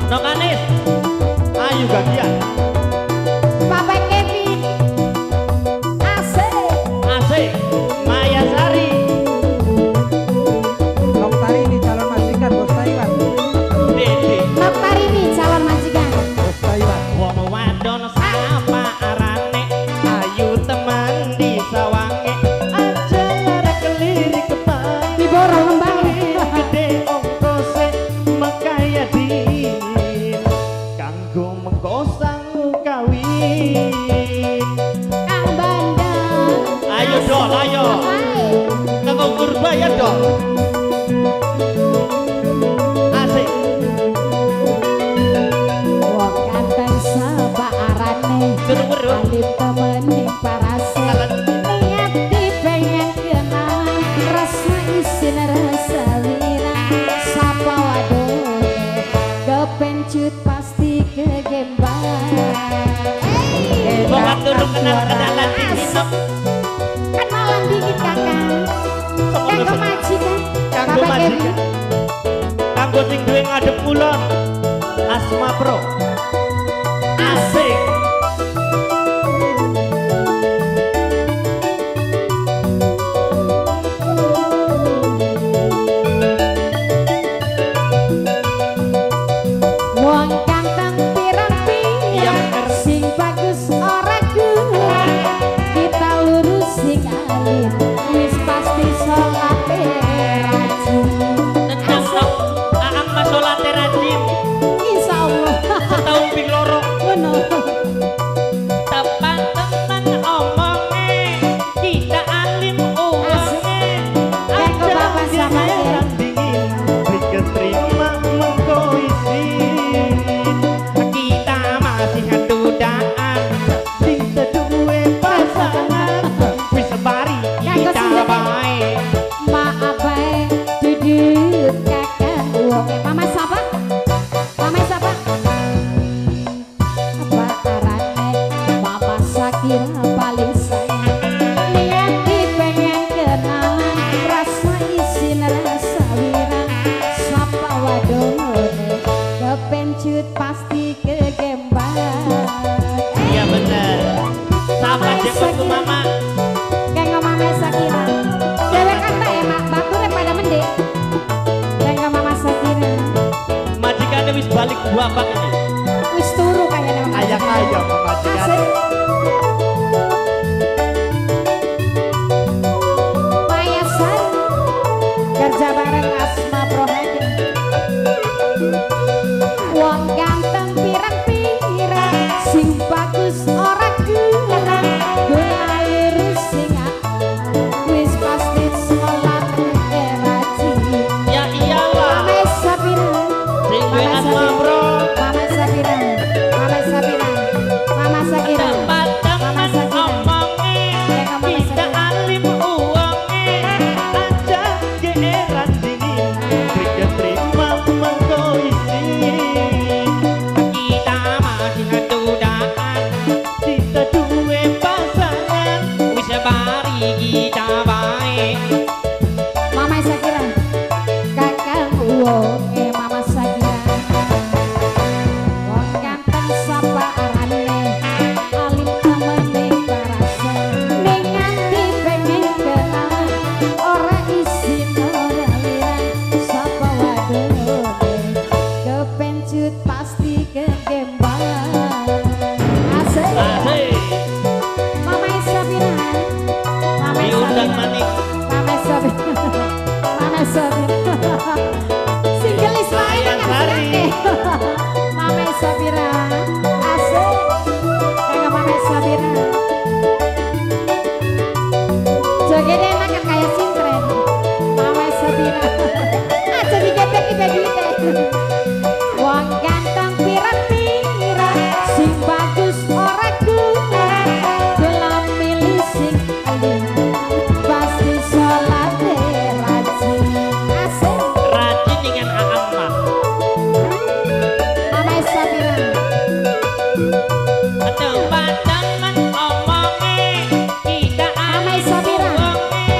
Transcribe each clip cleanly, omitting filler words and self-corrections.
Nokanis, ayo gagian. Papa Kevin, asik. Asik, Maya Sari. Noktarini calon majikan bos Taiwan. Dede. Noktarini calon majikan. Bos Taiwan. Wong wadon sapa arane, ayu teman di sawange. Aja lara kelirik kepang. Di borong lembang. Gede ongkose makaya din. Kanggo mengkosang kawin. Kang Bandang. Ayo dol, ayo. Kanggo kurba ya dol. Asik. Wong kanteng sapa arane. Weru-weru. Alim temening parase. Niat dipengen kenalan. Rasa isin rasa lina. Sapa wadone. Kepencut pasti kegembang. Bapak turun kenal-kenalan di minum. Kan malam dingin kakak. Kanggo majikan. Kanggo Bapak Kevin. majikan. Kanggo sing duwe ngadep kulon. Asma Pro. Asik. Wong kanteng pirang-pirang sing bagus ora kurang kita lurus sing alim wis pasti salate rajin Tentang aang masolate rajin. insyaallah Setahun ping loro. ngono Tepan teman omonge. Kita alim uwange. Kanggo bapak sama ya. dingin. Beri terima mengko izin. Kita masih dudaan. Sing duwe pasangan. Wis bari Kanggo kita sinten? bae. maaf bae duduk kakak wong mama sapa mama sapa apa arane mama Sakira paling sayang niat dipengen kenalan rasa isin rasa wirang sapa wadone kepencut pasti kegembang Iya bener. Sama Mama cek waktu Sakira. mama. Kanggo mama Sakira dewek kata ya mak bature pada mendek kanggo mama Sakira Majikannya wis balik dua bak ini. wis turu kayaknya mama Ayam-ayam majikan. asik Maya Sari kerja bareng Asma Prohadi wong ganteng pirang-pirang sing bagus ora kurang gula lurus sing wis pasti salat rajin Ya iyalah. Mama Sabira Sing duwe Mama asma Sabira. bro. Mama Sabira Mama Sabira Mama Sakira Tempat Mama teman Sakira omonge. Mama Kita Sakira. alim uwange. Aja geeran dingin. Beri terima mengko izin. Kita masih dudaan. Kita duwe pasangan. Wis bari kita bae. Mama Sakira kakak wonge Mama Sakira wong ganteng sapa arane alim temening parase ning nganti pengen kenalan ora isin ora lirang sapa wadone kepencut pasti kegembang asik Asik. Mama Sabira Mama Diundang Sabira manik. Mama Sabira Mama Sabira single is Maya Sari. Mama Sabira asik dengan Mama Sabira joget enak kan kayak sintren Mama Sabira aja digetek kita duitnya wong ganteng pirang-pirang sing bagus ora kurang gelam milih sing alim pasti salat rajin asik Rajin dengan aang mah. Mama Sabira Tempat teman omonge. Kita Mama alim Sabira uwange.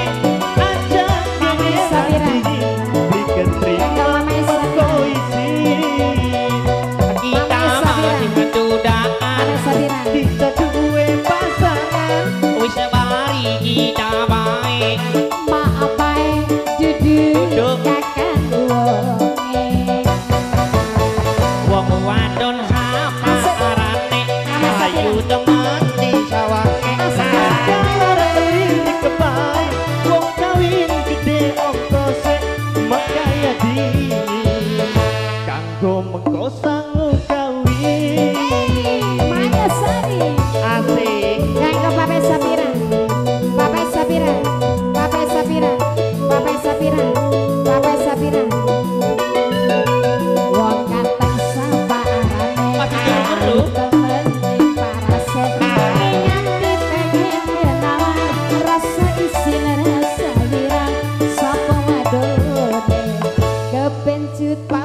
wujud